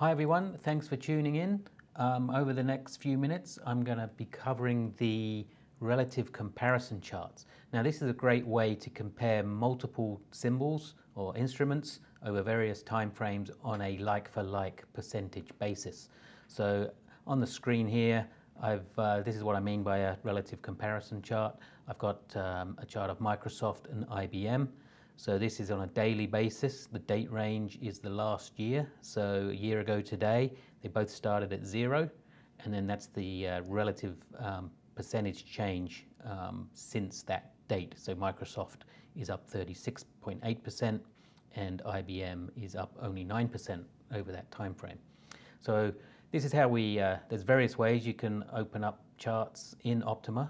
Hi everyone, thanks for tuning in. Over the next few minutes I'm going to be covering the relative comparison charts. Now this is a great way to compare multiple symbols or instruments over various time frames on a like-for-like percentage basis. So on the screen here this is what I mean by a relative comparison chart. I've got a chart of Microsoft and IBM. So this is on a daily basis. The date range is the last year. So a year ago today, they both started at 0. And then that's the relative percentage change since that date. So Microsoft is up 36.8% and IBM is up only 9% over that time frame. So this is how we, there's various ways you can open up charts in Optuma,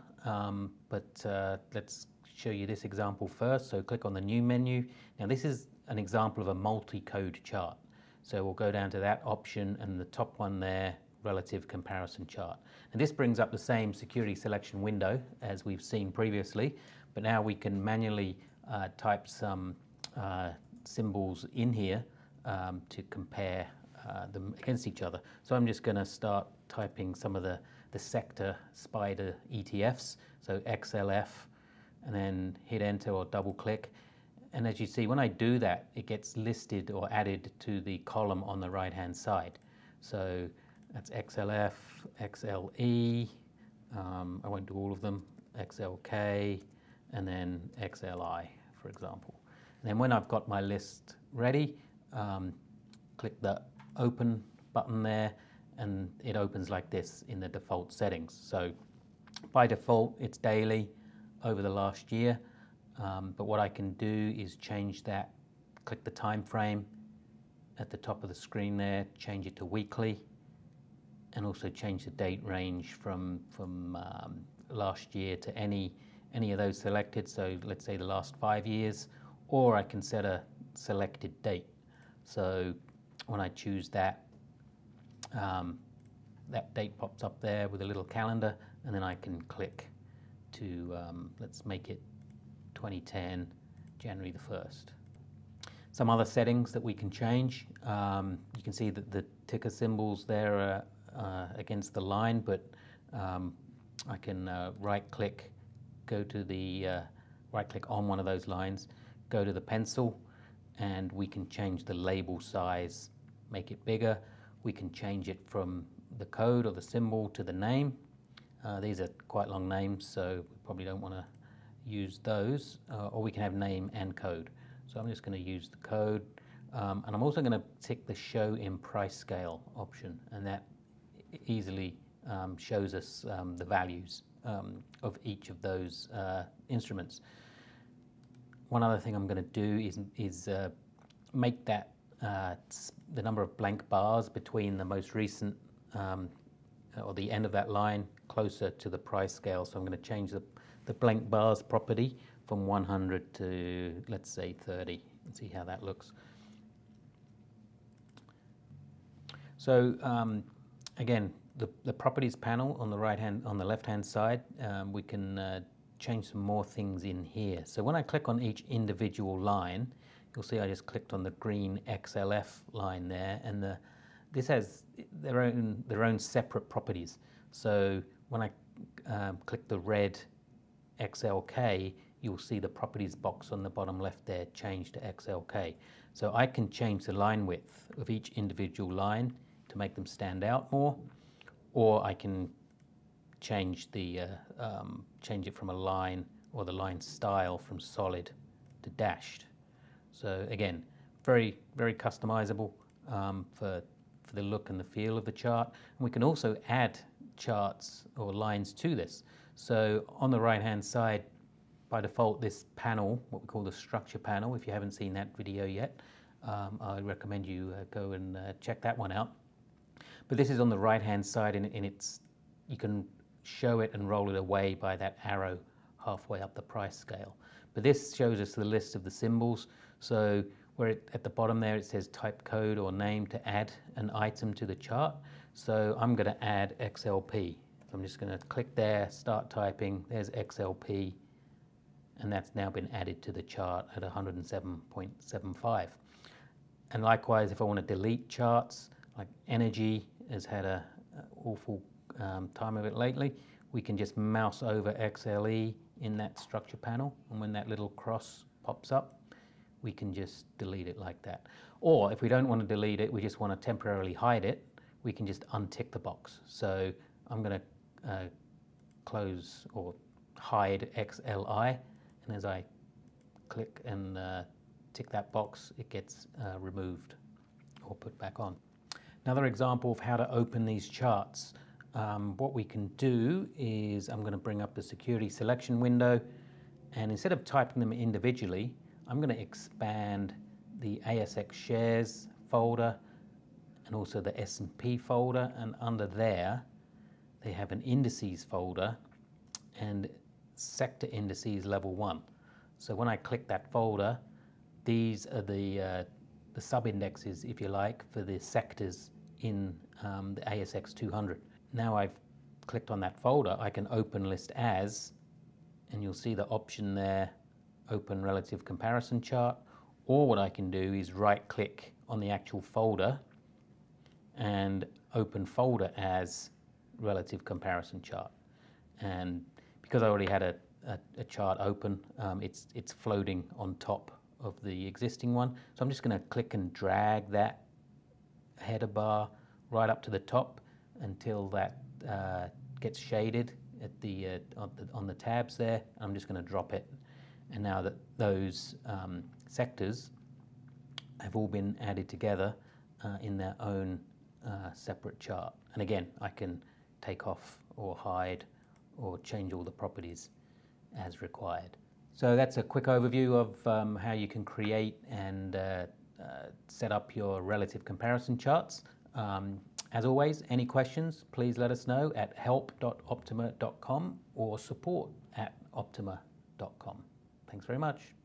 but let's show you this example first. So click on the new menu. Now this is an example of a multi-code chart. So we'll go down to that option and the top one there, relative comparison chart. And this brings up the same security selection window as we've seen previously, but now we can manually type some symbols in here to compare them against each other. So I'm just going to start typing some of the sector spider ETFs, so XLF, and then hit enter or double click. And as you see, when I do that, it gets listed or added to the column on the right hand side. So that's XLF, XLE, I won't do all of them, XLK, and then XLI, for example. And then when I've got my list ready, click the open button there, and it opens like this in the default settings. So by default, it's daily over the last year, but what I can do is change that, click the time frame at the top of the screen there, change it to weekly, and also change the date range from last year to any of those selected, so let's say the last 5 years, or I can set a selected date. So when I choose that, that date pops up there with a little calendar, and then I can click to, let's make it 2010, January the 1st. Some other settings that we can change. You can see that the ticker symbols there are against the line, but I can right click, go to the, right click on one of those lines, go to the pencil, and we can change the label size, make it bigger. We can change it from the code or the symbol to the name. These are quite long names, so we probably don't want to use those, or we can have name and code. So I'm just going to use the code, and I'm also going to tick the show in price scale option, and that easily shows us the values of each of those instruments. One other thing I'm going to do is make that the number of blank bars between the most recent or the end of that line closer to the price scale. So I'm going to change the blank bars property from 100 to, let's say, 30, and see how that looks. So again, the properties panel on the left hand side, we can change some more things in here. So when I click on each individual line, you'll see I just clicked on the green XLF line there, and this has their own separate properties. So when I click the red XLK, you'll see the properties box on the bottom left there change to XLK. So I can change the line width of each individual line to make them stand out more, or I can change change it from a line, or the line style from solid to dashed. So again, very customizable for the look and the feel of the chart. And we can also add charts or lines to this. So on the right hand side, by default, this panel, what we call the structure panel, if you haven't seen that video yet, I recommend you go and check that one out. But this is on the right hand side, and you can show it and roll it away by that arrow halfway up the price scale. But this shows us the list of the symbols. So where at the bottom there it says type code or name to add an item to the chart. So I'm going to add XLP. So I'm just going to click there, start typing, there's XLP, and that's now been added to the chart at 107.75. And likewise, if I want to delete charts, like energy has had a awful time of it lately, we can just mouse over XLE in that structure panel, and when that little cross pops up, we can just delete it like that. Or if we don't want to delete it, we just want to temporarily hide it, we can just untick the box. So I'm going to close or hide XLI, and as I click and tick that box, it gets removed or put back on. Another example of how to open these charts. What we can do is I'm going to bring up the security selection window, and instead of typing them individually, I'm going to expand the ASX shares folder and also the S&P folder, and under there they have an indices folder and sector indices level 1. So when I click that folder, these are the sub-indexes, if you like, for the sectors in the ASX 200. Now I've clicked on that folder, I can open list as, and you'll see the option there, open relative comparison chart. Or what I can do is right click on the actual folder and open folder as relative comparison chart. And because I already had a chart open, it's floating on top of the existing one. So I'm just going to click and drag that header bar right up to the top until that gets shaded at on the tabs there. I'm just going to drop it, and now that those sectors have all been added together in their own separate chart. And again, I can take off or hide or change all the properties as required. So that's a quick overview of how you can create and set up your relative comparison charts. As always, any questions, please let us know at help.optuma.com or support@optuma.com. Thanks very much.